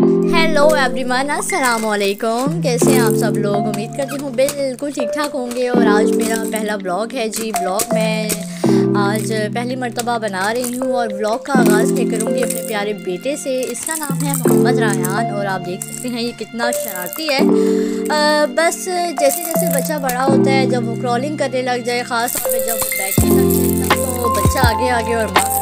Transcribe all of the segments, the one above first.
Hello everyone, अस्सलाम वालेकुम। कैसे हैं आप सब लोग? उम्मीद करती हूँ बिल्कुल ठीक ठाक होंगे। और आज मेरा पहला ब्लॉग है जी। ब्लॉग मैं आज पहली मर्तबा बना रही हूँ और ब्लॉग का आगाज़ मैं करूँगी अपने प्यारे बेटे से। इसका नाम है मोहम्मद रायहान और आप देख सकते हैं ये कितना शरारती है। बस जैसे जैसे बच्चा बड़ा होता है, जब वो क्रॉलिंग करने लग जाए, ख़ास तौर पर जब वो बैठने लग जाए, तो बच्चा आगे आगे और माँ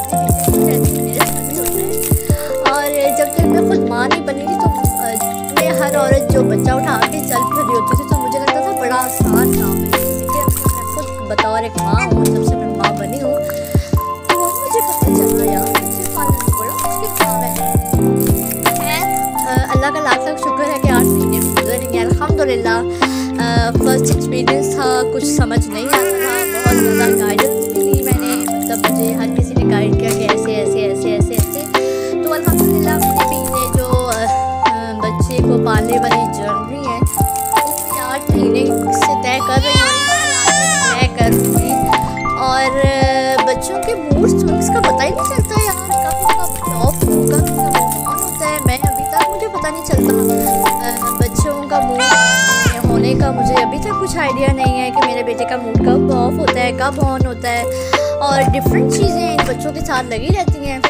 और जब तक मैं खुद माँ नहीं बनी थी तो मैं हर औरत जो बच्चा उठा के चल फिर रही होती थी तो मुझे लगता था बड़ा आसान काम है। लेकिन मैं खुद बतौर एक माँ हूँ, जब से मैं माँ बनी हूँ तो मुझे पता चला यार बच्चे पालना तो बड़ा मुश्किल काम है। अल्लाह का लाख लाख शुक्र है कि 8 महीने में गुजर गए अल्हम्दुलिल्लाह। फर्स्ट एक्सपीरियंस था, कुछ समझ नहीं आता था, बहुत ज़्यादा गाइडेंस मिली मैंने, मतलब मुझे हर किसी ने गाइड किया कि ऐसे ऐसे ऐसे ऐसे ऐसे। तो अल्हम्दुलिल्लाह मेरे भी ये जो बच्चे को पालने वाली जर्नी है वो 8 महीने से तय कर रही हूँ, तय करूँगी। और बच्चों के मूड स्विंग्स का पता ही नहीं चलता यार, कब ऑफ होगा, कब ऑन होता है। मैं अभी तक मुझे पता नहीं चलता बच्चों का मूड होने का, मुझे अभी तक कुछ आइडिया नहीं है कि मेरे बेटे का मूड कब ऑफ होता है, कब ऑन होता है। और डिफरेंट चीज़ें इन बच्चों के साथ लगी रहती हैं।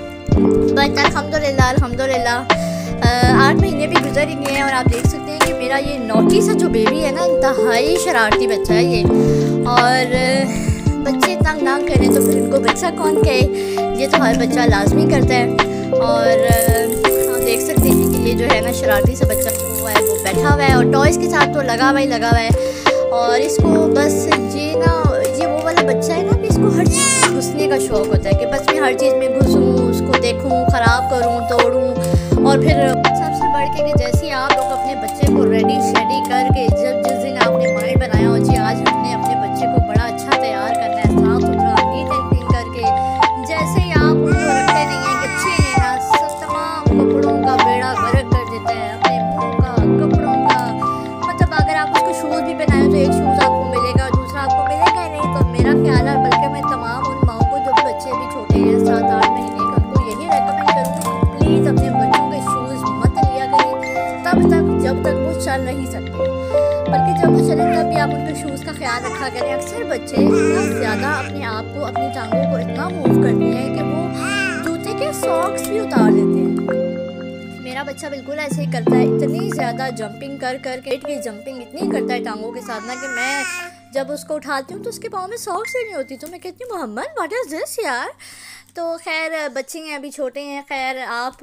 बट अल्हम्दुलिल्लाह अल्हम्दुलिल्लाह 8 महीने भी गुजर ही गए हैं और आप देख सकते हैं कि मेरा ये नोटी सा जो बेबी है ना, इंतहाई शरारती बच्चा है ये। और बच्चे तंग ना करें तो फिर इनको बच्चा कौन कहे, ये तो हर बच्चा लाजमी करता है। और आप देख सकते हैं कि ये जो है ना शरारती सा बच्चा हुआ है वो बैठा हुआ है और टॉयज़ के साथ तो लगा हुआ है। और इसको बस ये ना, ये वो वाला बच्चा है ना कि इसको हर चीज़ में घुसने का शौक़ होता है कि बस मैं हर चीज़ में घुसूँ, उसको देखूँ, ख़राब करूँ, तोड़ूँ। और फिर सबसे बढ़ के कि जैसे आप लोग अपने बच्चे को रेडी शेडी करके, जिस दिन आपने माइंड बनाया हो जी आज हमने अपने बच्चे को बड़ा अच्छा तैयार करना है, साफ़ सुथरा नीट एंड क्लीन करके, जैसे ही आप उनको रखते नहीं हैं कि अच्छे नहीं ना, सब तमाम कपड़ों का बेड़ा गर्क कर देता है, अपने मुँह का, कपड़ों का। मतलब अगर आप उसको शूज़ भी पहनाएं तो एक शूज़ आपको मिलेगा, दूसरा आपको मिलेगा ही नहीं। तो मेरा ख्याल है, बल्कि मैं तमाम उन माओं को जो बच्चे भी छोटे हैं 7-8 महीने के, उनको यही रेकमेंड करूँगी प्लीज़ अपने बच्चों के शूज़ मत लिया करें तब तक जब तक वो चल नहीं सकते, बल्कि जब वो चले तब भी आप उनके शूज़ का ख्याल रखा करें। अक्सर बच्चे इतना ज़्यादा अपने आप को, अपनी टांगों को इतना मूव करते हैं कि वो जूते के सॉक्स भी उतार देते हैं। मेरा बच्चा बिल्कुल ऐसे ही करता है, इतनी ज़्यादा जंपिंग कर पेट की जंपिंग इतनी करता है टांगों के साथ ना कि मैं जब उसको उठाती हूँ तो उसके पाँव में सॉक्स ही नहीं होती। तो मैं कहती हूँ मोहम्मद व्हाट इज़ दिस यार। तो खैर बच्चे हैं, अभी छोटे हैं। खैर आप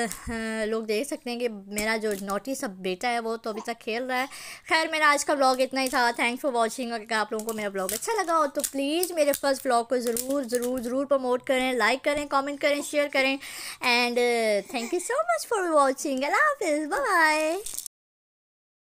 लोग देख सकते हैं कि मेरा जो नोटी सा बेटा है वो तो अभी तक खेल रहा है। खैर मेरा आज का ब्लॉग इतना ही था। Thanks for watching. अगर आप लोगों को मेरा ब्लॉग अच्छा लगा हो तो प्लीज़ मेरे फर्स्ट ब्लॉग को ज़रूर प्रमोट करें, लाइक करें, कमेंट करें, शेयर करें। And thank you so much for watching. अल्लाह हाफ़िज़, बाय बाय।